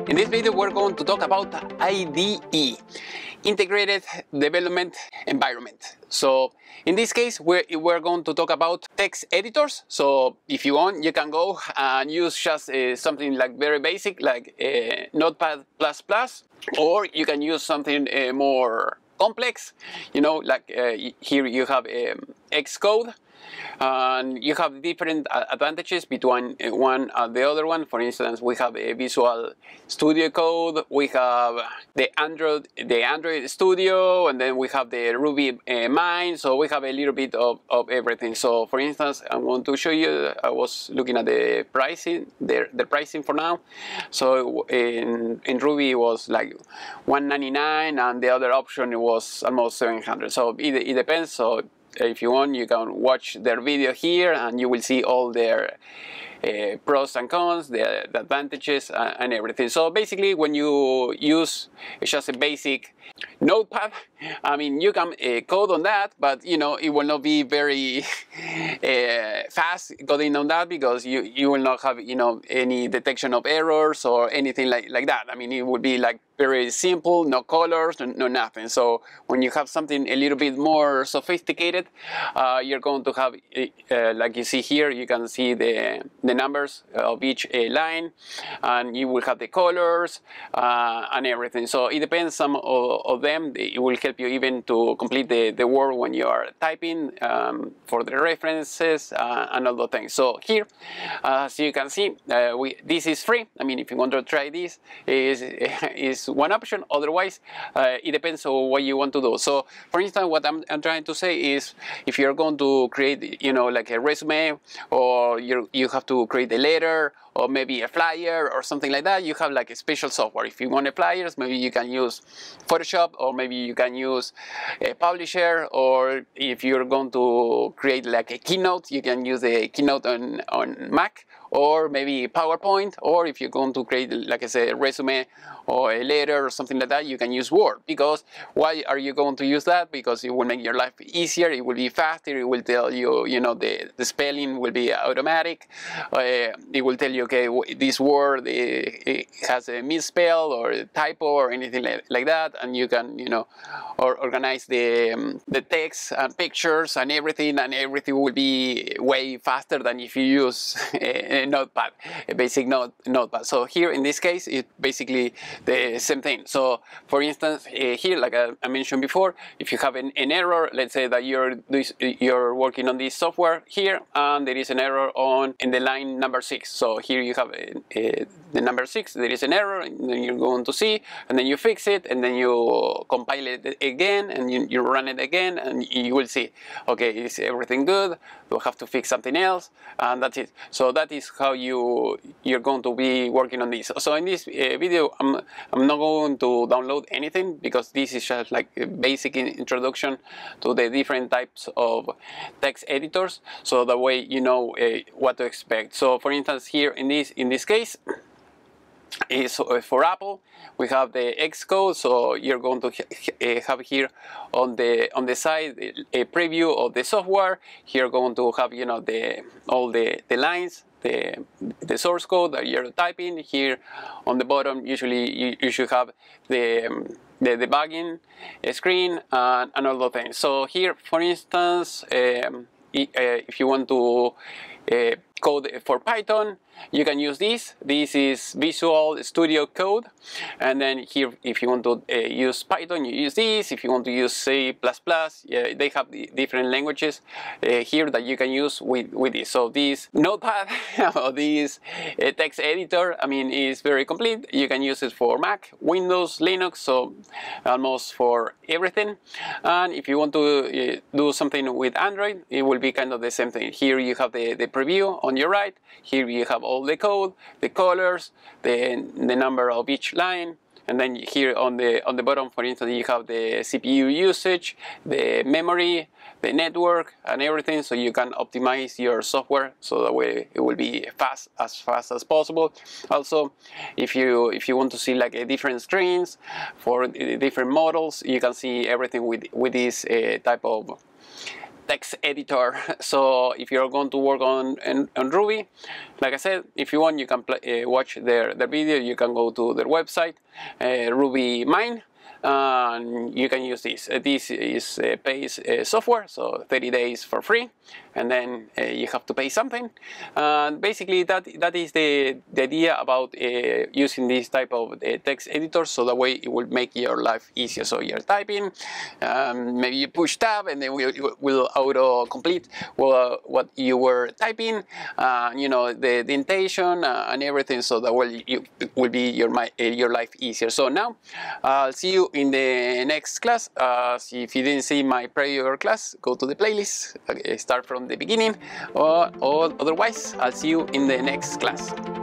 In this video we're going to talk about IDE, Integrated Development Environment. So in this case we're going to talk about text editors. So if you want, you can go and use just something like very basic like Notepad++, or you can use something more complex, you know, like here you have Xcode. And you have different advantages between one and the other one. For instance, we have a Visual Studio Code, we have the Android Studio, and then we have the Ruby Mine. So we have a little bit of everything. So for instance, I want to show you, I was looking at the pricing, the pricing for now. So in Ruby it was like $199, and the other option was almost $700. So it depends. So if you want, you can watch their video here and you will see all their pros and cons, the advantages and everything. So basically when you use just a basic Notepad, I mean, you can code on that, but you know, it will not be very fast coding on that, because you will not have, you know, any detection of errors or anything like that. I mean, it would be like very simple, no colors, no nothing. So when you have something a little bit more sophisticated, you're going to have, like you see here, you can see the numbers of each line, and you will have the colors and everything. So it depends some of them. It will help you even to complete the word when you are typing, for the references and all those things. So here, as you can see, this is free. I mean, if you want to try this, is one option. Otherwise, it depends on what you want to do. So for instance, what I'm trying to say is, if you're going to create, you know, like a resume, or you have to create a letter, or maybe a flyer or something like that, you have like a special software. If you want a flyers, maybe you can use Photoshop, or maybe you can use a Publisher, or if you're going to create like a Keynote, you can use a Keynote on Mac, or maybe PowerPoint, or if you're going to create, like I said, a resume or a letter or something like that, you can use Word. Because why are you going to use that? Because it will make your life easier, it will be faster, it will tell you, you know, the spelling will be automatic, it will tell you, okay, this word it has a misspell or a typo or anything like that, and you can, you know, organize the text and pictures and everything will be way faster than if you use a Notepad, a basic Notepad. So here in this case, it's basically the same thing. So for instance, here, like I mentioned before, if you have an error, let's say that you're working on this software here, and there is an error in the line number 6. So here you have the number 6, there is an error, and then you're going to see, and then you fix it, and then you compile it again, and you run it again, and you will see, okay, is everything good? Do I have to fix something else? And that's it. So that is how you're going to be working on this. So in this video, I'm not going to download anything, because this is just like a basic introduction to the different types of text editors, so that way you know what to expect. So for instance, here in this case is for Apple, we have the Xcode. So you're going to have here on the side a preview of the software. Here you're going to have, you know, all the lines, the source code that you're typing. Here on the bottom, usually you should have the debugging screen and all those things. So here, for instance, if you want to code for Python, you can use this. This is Visual Studio Code, and then here, if you want to use Python, you use this. If you want to use C++, yeah, they have the different languages here that you can use with this. So this Notepad or this text editor, I mean, is very complete. You can use it for Mac, Windows, Linux, so almost for everything. And if you want to do something with Android, it will be kind of the same thing. Here you have the preview on your right. Here you have all the code, the colors, the number of each line, and then here on the bottom, for instance, you have the CPU usage, the memory, the network, and everything. So you can optimize your software so that way it will be as fast as possible. Also, if you want to see like different screens for different models, you can see everything with this type of text editor. So if you're going to work on Ruby, like I said, if you want, you can watch their video. You can go to their website, RubyMine, and you can use this. This is paid software, so 30 days for free, and then you have to pay something. And basically that is the idea about using this type of text editor, so that way it will make your life easier. So you're typing, maybe you push tab and then will auto complete what you were typing, you know, the indentation and everything, so that way it will be your life easier. So now I'll see you in the next class. If you didn't see my prior class, go to the playlist, start from the beginning, or otherwise I'll see you in the next class.